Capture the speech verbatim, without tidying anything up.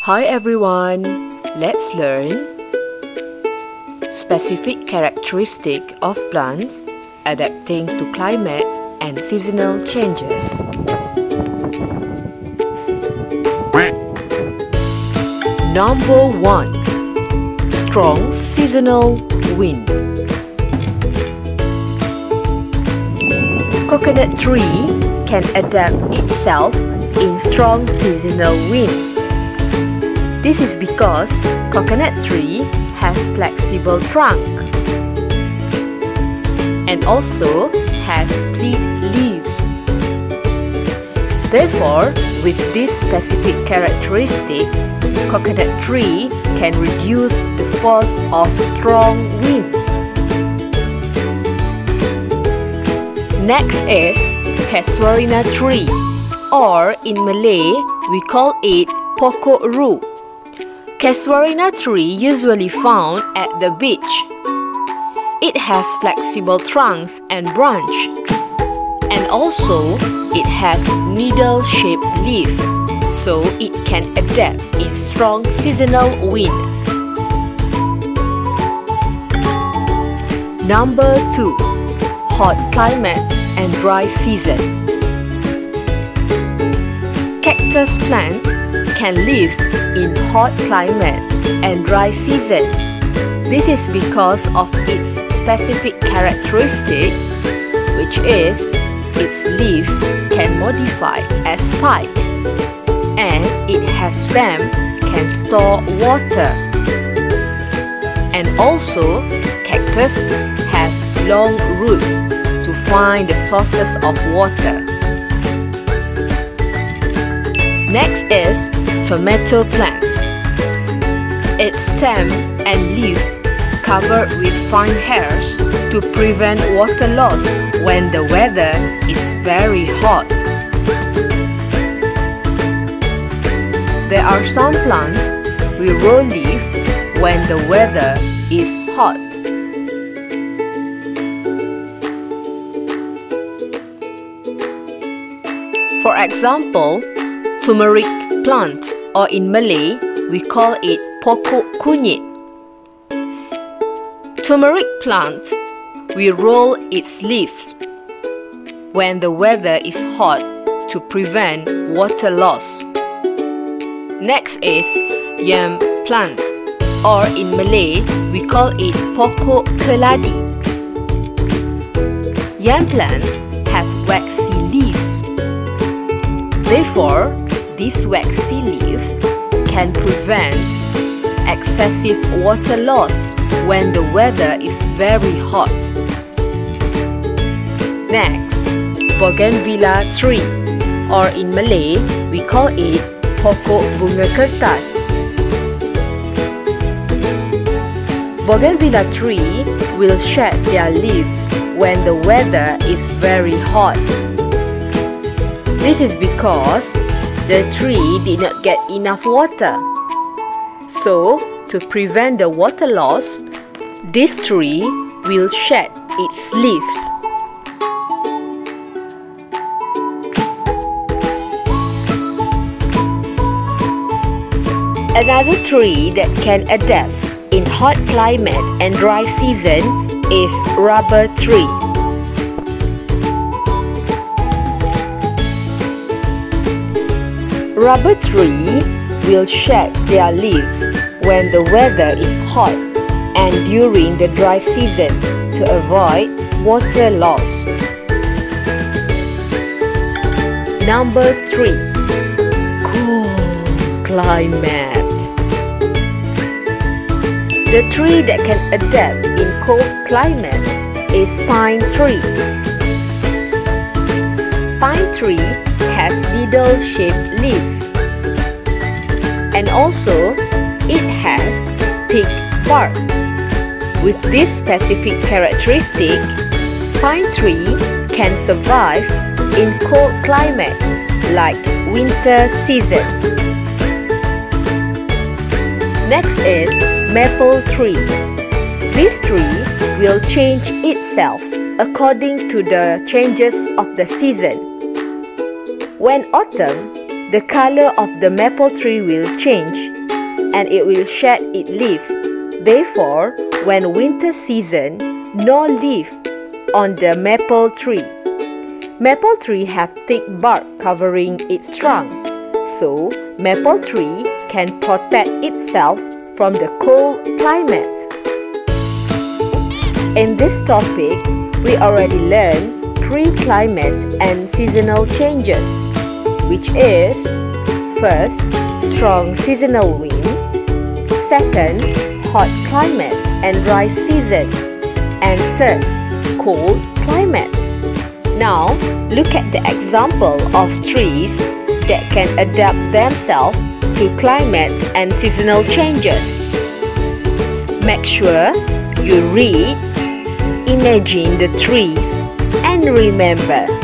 Hi everyone, let's learn specific characteristic of plants adapting to climate and seasonal changes. Number one. Strong seasonal wind. Coconut tree can adapt itself in strong seasonal wind. This is because coconut tree has flexible trunk and also has split leaves. Therefore, with this specific characteristic, coconut tree can reduce the force of strong winds. Next is casuarina tree, or in Malay we call it pokok ru. Casuarina tree usually found at the beach. It has flexible trunks and branch, and also it has needle-shaped leaf, so it can adapt in strong seasonal wind. Number two. Hot climate and dry season. Cactus plant can live in hot climate and dry season. This is because of its specific characteristic, which is its leaf can modify as spike, and it has stem can store water. And also, cactus have long roots to find the sources of water. Next is tomato plant. Its stem and leaf covered with fine hairs to prevent water loss when the weather is very hot. There are some plants will roll leaf when the weather is hot. For example, turmeric plant, or in Malay we call it pokok kunyit. Turmeric plant will roll its leaves when the weather is hot to prevent water loss. Next is yam plant, or in Malay we call it pokok keladi. Yam plant have waxy leaves. Therefore, this waxy leaf can prevent excessive water loss when the weather is very hot. Next, bougainvillea tree, or in Malay we call it pokok bunga kertas. Bougainvillea tree will shed their leaves when the weather is very hot. This is because the tree did not get enough water. So, to prevent the water loss, this tree will shed its leaves. Another tree that can adapt in hot climate and dry season is rubber tree. Rubber tree will shed their leaves when the weather is hot and during the dry season to avoid water loss. Number three. Cool climate. The tree that can adapt in cold climate is pine tree. Pine tree has needle-shaped leaves, and also it has thick bark. With this specific characteristic, pine tree can survive in cold climate like winter season. Next is maple tree. This tree will change itself according to the changes of the season. When autumn, the color of the maple tree will change and it will shed its leaf. Therefore, when winter season, no leaf on the maple tree. Maple tree have thick bark covering its trunk, so maple tree can protect itself from the cold climate. In this topic, we already learned three climate and seasonal changes, which is first, strong seasonal wind, second, hot climate and dry season, and third, cold climate. Now, look at the example of trees that can adapt themselves to climate and seasonal changes. Make sure you read, imagine the trees, and remember,